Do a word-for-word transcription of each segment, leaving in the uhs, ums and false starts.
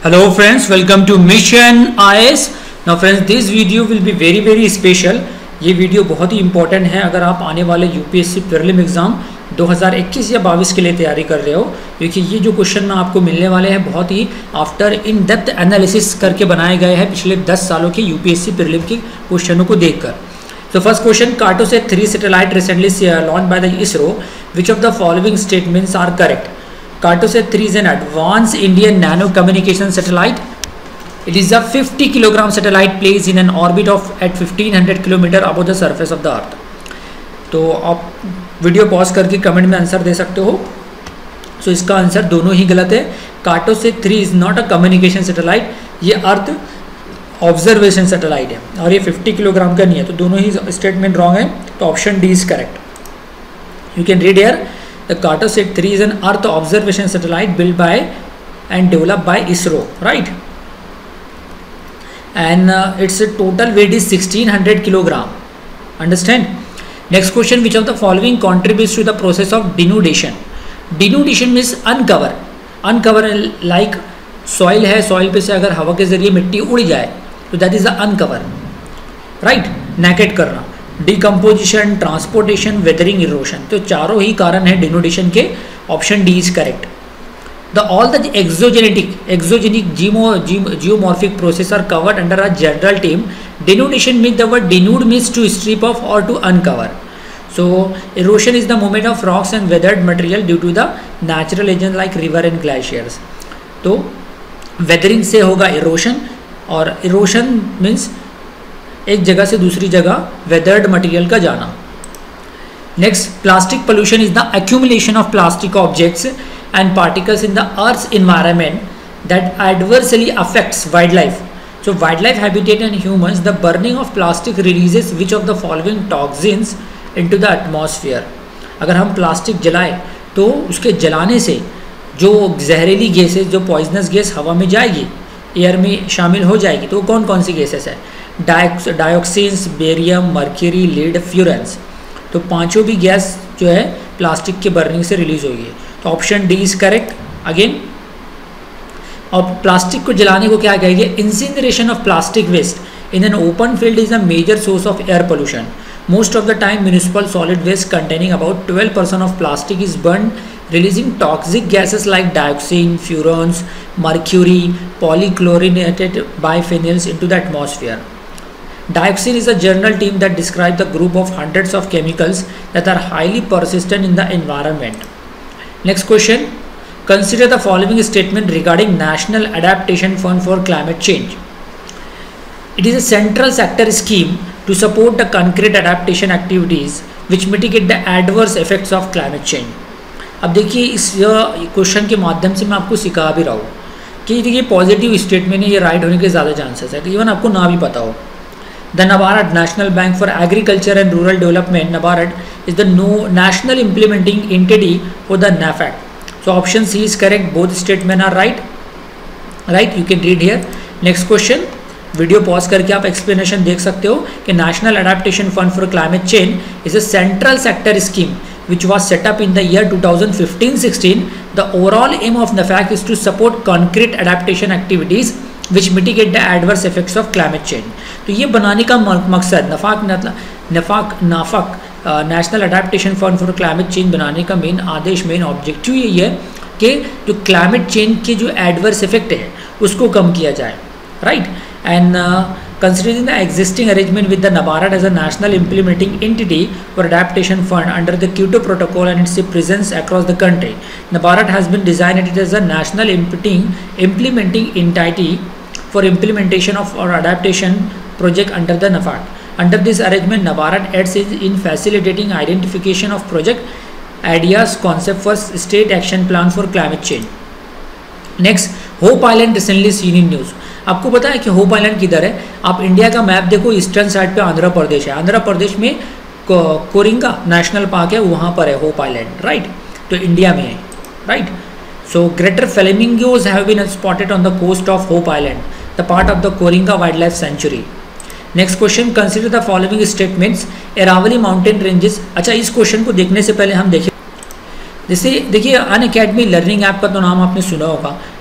Hello friends, welcome to Mission I A S. Now friends, this video will be very very special. ये video बहुत ही important है अगर आप आने वाले यूपीएससी प्रीलिम एग्ज़ाम दो हज़ार इक्कीस या बाईस के लिए तैयारी कर रहे हो, क्योंकि ये जो क्वेश्चन में आपको मिलने वाले हैं बहुत ही आफ्टर इन डेप्थ एनालिसिस करके बनाए गए हैं पिछले दस सालों के यूपीएससी प्रीलिम के क्वेश्चनों को देखकर। तो first question, Cartosat three satellite recently launched by the ISRO, which of the following statements are correct? Cartosat three is an advanced Indian nano communication satellite. It is a fifty kilogram satellite placed in an orbit of at fifteen hundred kilometer above the surface of the earth. तो आप video pause करके comment में answer दे सकते हो। सो so, इसका answer दोनों ही गलत है। Cartosat three is not a communication satellite, ये अर्थ ऑब्जर्वेशन सैटेलाइट है और ये फिफ्टी किलोग्राम का नहीं है, तो दोनों ही स्टेटमेंट रॉन्ग है। तो option D is correct. You can read here, the Cartosat three is an earth observation satellite built by and developed by ISRO, right? And uh, its total weight is sixteen hundred kilogram. Understand? Next question, which of the following contributes to the process of denudation? Denudation means uncover. Uncover like soil है, soil पे से अगर हवा के जरिए मिट्टी उड़ जाए तो that is the uncover, right? naked करना, डिकम्पोजिशन, ट्रांसपोर्टेशन, वेदरिंग, इरोशन, तो चारों ही कारण है डिनोडेशन के। Option D is correct. The all the exogenetic exogenic जीमो geomorphic process are covered under a general term. Denudation mean the word denude means to strip off और to uncover. So erosion is the movement of rocks and weathered material due to the natural agent like river and glaciers. तो weathering से होगा erosion, और erosion means एक जगह से दूसरी जगह वेदर्ड मटेरियल का जाना। Next, plastic pollution is the accumulation of plastic objects and particles in the earth's environment that adversely affects wild life. So wild life habitat and humans, the burning of plastic releases which of the following toxins into the atmosphere. अगर हम plastic जलाएं तो उसके जलाने से जो जहरीली gases, जो पॉइजनस गैस हवा में जाएगी, एयर में शामिल हो जाएगी, तो कौन कौन सी गैसेस है? Dioxins, barium, mercury, lead, furans. तो पांचों भी गैस जो है प्लास्टिक के बर्निंग से रिलीज हुई है। तो option D is correct again. और प्लास्टिक को जलाने को क्या कहेंगे? Incineration of plastic waste in an open field is a major source of air pollution. Most of the time municipal solid waste containing about twelve percent of plastic is burn, releasing toxic gases like dioxin, furans, mercury, polychlorinated biphenyls into the atmosphere. Dioxin is a general term that describes the group of hundreds of chemicals that are highly persistent in the environment. Next question, consider the following statement regarding National Adaptation Fund for Climate Change. It is a central sector scheme to support the concrete adaptation activities which mitigate the adverse effects of climate change. अब देखिए, इस question के माध्यम से मैं आपको सिखा भी रहा हूँ कि देखिए पॉजिटिव स्टेटमेंट है, ये राइट होने के ज़्यादा चांसेस है, इवन आपको ना भी पता हो। The NABARD National Bank for Agriculture and Rural Development, NABARD is the no national implementing entity for the NAFED. So option C is correct, both statement are right right you can read here. Next question, video pause करके आप explanation देख सकते हो कि National Adaptation Fund for Climate Change is a central sector scheme which was set up in the year two thousand fifteen sixteen. The overall aim of NAFAC is to support concrete adaptation activities which mitigate the adverse effects of climate change. तो ये बनाने का मकसद NAFCC NAFCC NAFCC National Adaptation Fund for Climate Change बनाने का main आदेश, main objective यही है कि जो क्लाइमेट चेंज के जो एडवर्स इफेक्ट है उसको कम किया जाए, right. And considering the existing arrangement with the NABARD as a national implementing entity for adaptation fund under the Kyoto Protocol and its presence across the country, NABARD has been designed as a national implementing implementing entity for implementation of or adaptation project under the NAFAD. Under this arrangement, NABARD aids in facilitating identification of project ideas, concept for state action plan for climate change. Next, Hope Island recently seen in news. आपको पता है कि hope island किधर है? आप India का map देखो, eastern side पे आंध्र प्रदेश है, आंध्र प्रदेश में को, कोरिंगा नेशनल पार्क है, वहाँ पर है होप आइलैंड, राइट। तो इंडिया में है, right. So greater flamingos have been spotted on the coast of Hope Island, the part of the Coringa wild life sanctuary. Next question, consider the following statements, Aravalli mountain ranges. अच्छा, इस question को देखने से पहले हम देखें, जैसे देखिए अन अकेडमी लर्निंग ऐप का तो नाम आपने सुना होगा,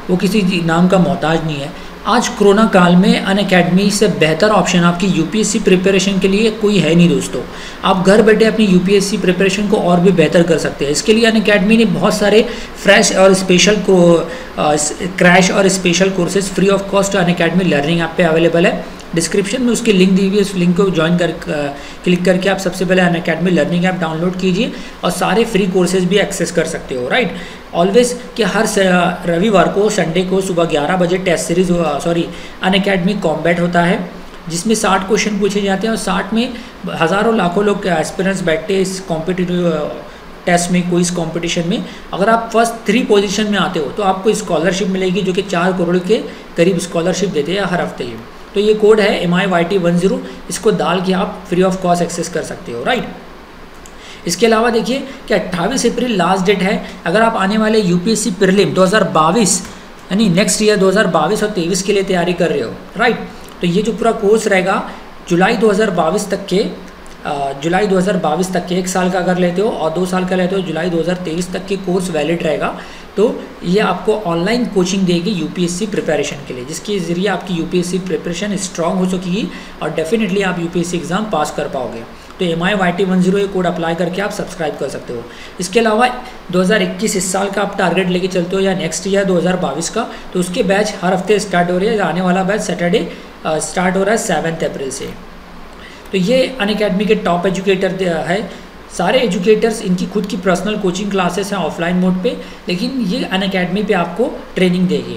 वो किसी नाम का मोहताज नहीं है। आज कोरोना काल में अनअकैडमी से बेहतर ऑप्शन आपकी यूपीएससी प्रिपरेशन के लिए कोई है नहीं दोस्तों। आप घर बैठे अपनी यूपीएससी प्रिपरेशन को और भी बेहतर कर सकते हैं। इसके लिए अनअकैडमी ने बहुत सारे फ्रेश और स्पेशल क्रैश और special courses free of cost Unacademy learning app पे अवेलेबल है। डिस्क्रिप्शन में उसकी लिंक दी हुई है, उस लिंक को ज्वाइन कर क्लिक करके आप सबसे पहले अनअकैडमी लर्निंग ऐप डाउनलोड कीजिए और सारे फ्री कोर्सेज भी एक्सेस कर सकते हो। राइट, ऑलवेज कि हर रविवार को संडे को सुबह ग्यारह बजे test series sorry Unacademy Combat होता है, जिसमें साठ क्वेश्चन पूछे जाते हैं और साठ में हज़ारों लाखों लोग एस्पिरेंट्स बैठते हैं इस कॉम्पिटिटिव टेस्ट में, कोई इस कॉम्पिटिशन में। अगर आप फर्स्ट थ्री पोजीशन में आते हो तो आपको स्कॉलरशिप मिलेगी, जो कि चार करोड़ के करीब स्कॉलरशिप देते हैं हर हफ्ते ही। तो ये कोड है M I Y T one zero, इसको डाल के आप फ्री ऑफ कॉस्ट एक्सेस कर सकते हो। राइट, इसके अलावा देखिए कि अट्ठाईस अप्रैल लास्ट डेट है। अगर आप आने वाले यूपीएससी प्रीलिम दो हज़ार बाईस यानी नेक्स्ट ईयर दो हज़ार बाईस और तेईस के लिए तैयारी कर रहे हो, राइट, तो ये जो पूरा कोर्स रहेगा जुलाई दो हज़ार बाईस तक के जुलाई दो हज़ार बाईस तक के एक साल का अगर लेते हो और दो साल का लेते हो जुलाई दो हज़ार तेईस तक के कोर्स वैलिड रहेगा। तो ये आपको ऑनलाइन कोचिंग देगी यूपीएससी प्रिपरेशन के लिए, जिसके ज़रिए आपकी यूपीएससी प्रिपरेशन स्ट्रांग हो सकेगी और डेफिनेटली आप यूपीएससी एग्ज़ाम पास कर पाओगे। तो M I Y T one zero ये कोड अप्लाई करके आप सब्सक्राइब कर सकते हो। इसके अलावा दो हज़ार इक्कीस इस साल का आप टारगेट लेके चलते हो या नेक्स्ट ईयर दो हज़ार बाईस का, तो उसके बैच हर हफ्ते स्टार्ट हो रही है। आने वाला बैच सैटरडे स्टार्ट हो रहा है सेवन्थ अप्रैल से। तो ये अनअकैडमी के टॉप एजुकेटर है, सारे एजुकेटर्स इनकी खुद की पर्सनल कोचिंग क्लासेस हैं ऑफलाइन मोड पे, लेकिन ये अनअकैडमी पे आपको ट्रेनिंग देगी।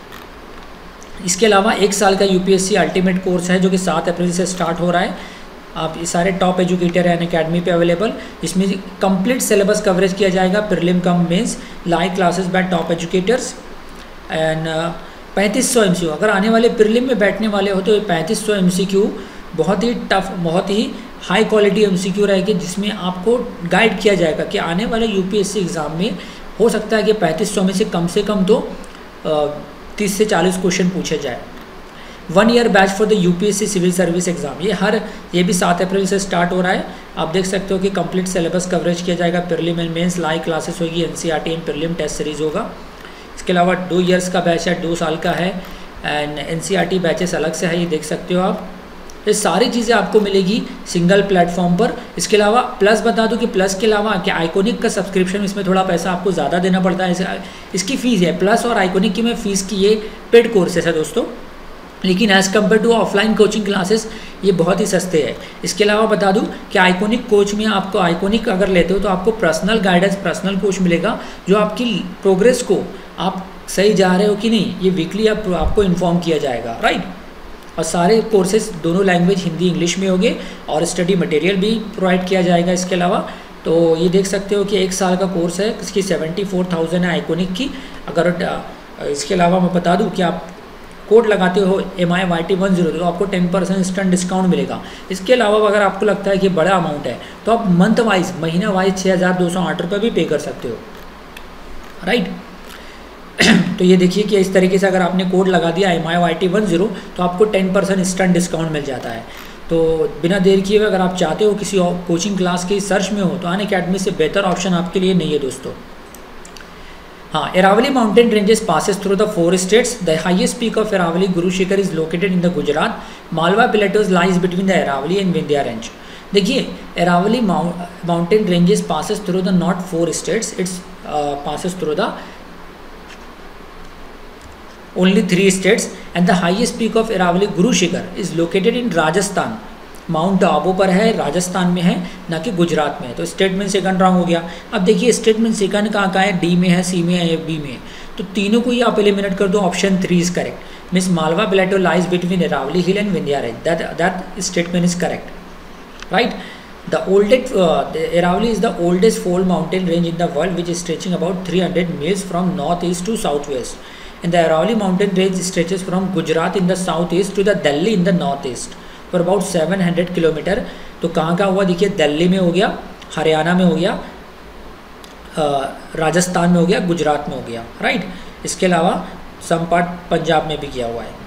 इसके अलावा एक साल का यूपीएससी अल्टीमेट कोर्स है जो कि सात अप्रैल से स्टार्ट हो रहा है। आप ये सारे टॉप एजुकेटर हैं अनअकैडमी पे अवेलेबल, जिसमें कंप्लीट सिलेबस कवरेज किया जाएगा, prelim cum mains, live classes by top educators and पैंतीस सौ एम सी क्यू। अगर आने वाले प्रीलिम में बैठने वाले हो तो ये पैंतीस सौ एम सी क्यू बहुत ही टफ, बहुत ही high quality M C Q रहेगी, जिसमें आपको गाइड किया जाएगा कि आने वाले यूपीएससी एग्ज़ाम में हो सकता है कि पैंतीस सौ में से कम से कम तो तीस से चालीस क्वेश्चन पूछे जाए। One year batch for the UPSC civil service exam, ये हर ये भी सात अप्रैल से स्टार्ट हो रहा है। आप देख सकते हो कि कंप्लीट सिलेबस कवरेज किया जाएगा, prelim and mains, live classes होगी, NCERT and prelim test series होगा। इसके अलावा दो ईयर्स का बैच है, दो साल का है एंड एनसीईआरटी बैचेस अलग से है, ये देख सकते हो आप। ये सारी चीज़ें आपको मिलेगी सिंगल प्लेटफॉर्म पर। इसके अलावा प्लस बता दूं कि प्लस के अलावा कि आइकॉनिक का सब्सक्रिप्शन, इसमें थोड़ा पैसा आपको ज़्यादा देना पड़ता है, इसकी फ़ीस है। प्लस और आइकॉनिक की मैं फ़ीस की ये पेड कोर्सेस है दोस्तों, लेकिन as compare to offline coaching classes ये बहुत ही सस्ते हैं। इसके अलावा बता दूं कि आइकॉनिक कोच में आपको आइकॉनिक अगर लेते हो तो आपको पर्सनल गाइडेंस, पर्सनल कोच मिलेगा जो आपकी प्रोग्रेस को, आप सही जा रहे हो कि नहीं, ये वीकली आप, आपको इन्फॉर्म किया जाएगा। राइट, और सारे कोर्सेज दोनों लैंग्वेज हिंदी इंग्लिश में होंगे और स्टडी मटेरियल भी प्रोवाइड किया जाएगा इसके अलावा। तो ये देख सकते हो कि एक साल का कोर्स है, इसकी सेवेंटी फोर थाउजेंड है आइकॉनिक की। अगर इसके अलावा मैं बता दूं कि आप कोड लगाते हो M I Y T one zero तो आपको टेन परसेंट इंस्टेंट डिस्काउंट मिलेगा। इसके अलावा अगर आपको लगता है कि बड़ा अमाउंट है तो आप मंथ वाइज, महीना वाइज छः हज़ार दो सौ आठ रुपये भी पे कर सकते हो। राइट, तो ये देखिए कि इस तरीके से अगर आपने कोड लगा दिया M I Y T one zero तो आपको टेन परसेंट इंस्टेंट डिस्काउंट मिल जाता है। तो बिना देर किए हुए अगर आप चाहते हो किसी और कोचिंग क्लास के सर्च में हो तो अनअकैडमी से बेहतर ऑप्शन आपके लिए नहीं है दोस्तों। हाँ, Aravalli mountain ranges passes through the four states. The highest peak of Aravalli, Guru Shikhar, is located in the Gujarat. Malwa Plateaus lies between the Aravalli and Vindhya range. देखिए, Aravalli mountain ranges passes through the not four states. It's uh, passes through the only three states, and the highest peak of Aravalli, Guru Shikhar, is located in Rajasthan. Mount Abu पर है, राजस्थान में है, ना कि गुजरात में है। तो स्टेटमेंट सेकंड रॉन्ग हो गया। अब देखिए स्टेटमेंट सेकंड कहाँ कहाँ है, डी में है, सी में है, बी में है। तो तीनों को ही आप एलिमिनेट कर दो, option three is correct. Means Malwa plateau lies between Aravalli hill and Vindhya range, that that statement is correct. Right, the oldest Aravalli is the oldest fold mountain range in the world which is stretching about three hundred miles from north east to south west, and the Aravalli mountain range stretches from Gujarat in the south east to the Delhi in the north east for about seven hundred kilometre. तो कहाँ का हुआ देखिए, दिल्ली में हो गया, हरियाणा में हो गया, राजस्थान में हो गया, गुजरात में हो गया। राइट, इसके अलावा सम पार्ट पंजाब में भी किया हुआ है।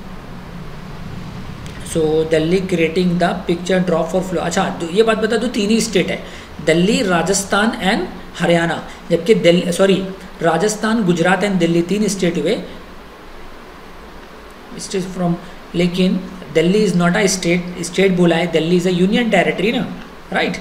So Delhi creating the picture drop for flow. अच्छा, तो ये बात बता दूँ, तीन ही स्टेट है, दिल्ली, राजस्थान एंड हरियाणा, जबकि दिल्ली सॉरी राजस्थान, गुजरात एंड दिल्ली तीन स्टेट हुए स्टेट फ्रॉम, लेकिन Delhi is not a state, state बोला है, Delhi is a union territory ना, right.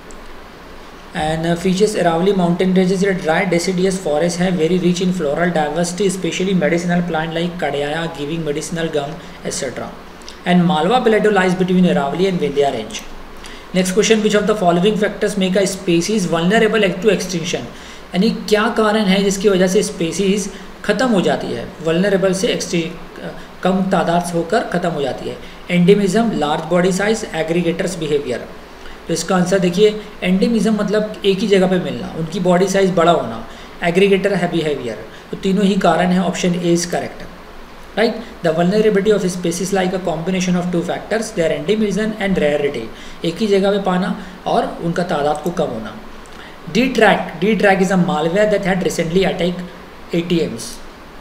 And features Aravalli mountain ranges a dry deciduous forest have very rich in floral diversity, especially medicinal plant like kadaya giving medicinal gum etc. and Malwa plateau lies between Aravalli and Vindhya range. Next question, which of the following factors make a species vulnerable to extinction? यानी क्या कारण है जिसकी वजह से species ख़त्म हो जाती है, वल्नरेबल से एक्सटी कम तादाद से होकर ख़त्म हो जाती है। Endemism, large body size, aggregators behaviour. तो इसका आंसर देखिए, एंडेमिज्म मतलब एक ही जगह पे मिलना, उनकी बॉडी साइज बड़ा होना, एग्रीगेटर है बिहेवियर, तो तीनों ही कारण है, option A is correct, right. The vulnerability of species like a combination of two factors, their endemism and rarity, एक ही जगह पे पाना और उनका तादाद को कम होना। D track, D track is a malware that had recently attack ATMs.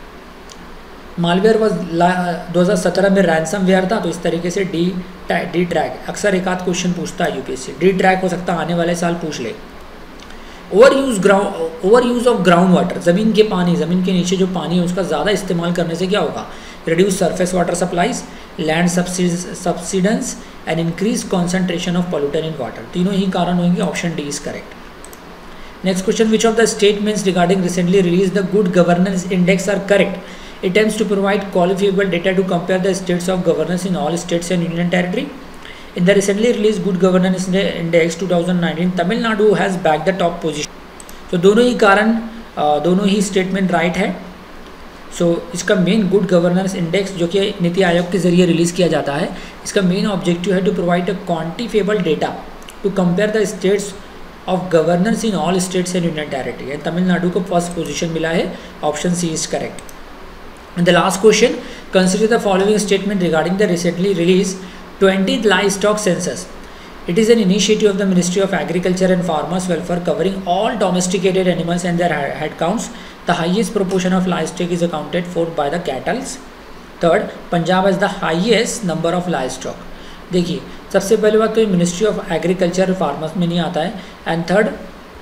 Malware was दो हज़ार सत्रह में रैंसम वेयर था, तो इस तरीके से डी डी ट्रैक अक्सर एक आध क्वेश्चन पूछता है यूपीएससी, डी ट्रैक हो सकता है आने वाले साल पूछ ले। Over use ground over use of ground water, ज़मीन के पानी, ज़मीन के नीचे जो पानी है उसका ज़्यादा इस्तेमाल करने से क्या होगा? Reduce surface water supplies, land subsidence and increase concentration of pollutant in water, तीनों ही कारण होंगे, option D is correct. Next question, which of the statements regarding recently release the good governance index are correct? It aims to provide qualifiable data to compare the states of governance in all states and union territory. In the recently released Good Governance Index twenty nineteen, Tamil Nadu has bagged the top position. So दोनों ही कारण, दोनों ही statement right है। So so, इसका main good governance index जो कि नीति आयोग के जरिए release किया जाता है, इसका मेन ऑब्जेक्टिव है to provide a क्वान्टिफेबल data to compare the states of governance in all states and union territory. Tamil Nadu को फर्स्ट पोजीशन मिला है, option C is correct. And the last question, consider the following statement regarding the recently released twentieth livestock census. It is an initiative of the Ministry of Agriculture and Farmers Welfare covering all domesticated animals and their head counts. The highest proportion of livestock is accounted for by the cattle. Third, Punjab has the highest number of livestock. देखिए, सबसे पहले बात तो ministry of agriculture farmers में नहीं आता है। And third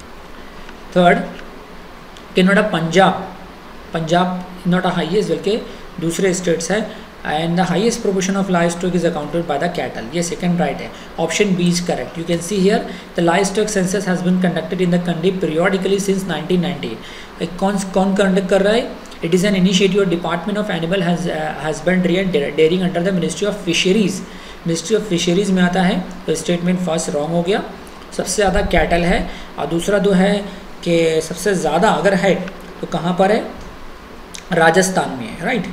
third कैनोडा Punjab Punjab not a highest बल्कि दूसरे स्टेट्स है। And the highest proportion of live stock is accounted by the cattle, ये सेकंड राइट है, option B is correct. You can see here the live stock census has been conducted in the country periodically since nineteen ninety. कौन कौन conduct कर रहा है? It is an initiative of department of animal husbandry and dairying under the ministry of fisheries. Ministry of fisheries में आता है, तो statement first wrong हो गया। सबसे ज़्यादा कैटल है, और दूसरा दो है कि सबसे ज़्यादा अगर है तो कहाँ पर है? राजस्थान में है, right.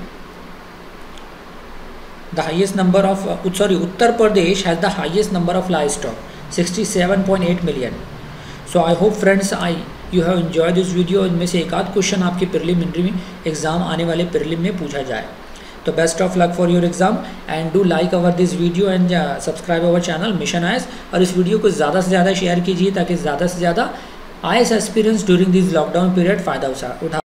The highest number of sorry Uttar Pradesh has the highest number of live stock sixty seven point eight million. So I hope friends I you have enjoy this video. इनमें से एक आध क्वेश्चन आपके प्रीलिमिनरी में एग्जाम आने वाले prelim में पूछा जाए। तो best of luck for your exam and do like our this video and subscribe our channel mission IAS, और इस वीडियो को ज़्यादा से ज़्यादा शेयर कीजिए ताकि ज़्यादा से ज़्यादा IAS aspirants during this lockdown period फ़ायदा उठा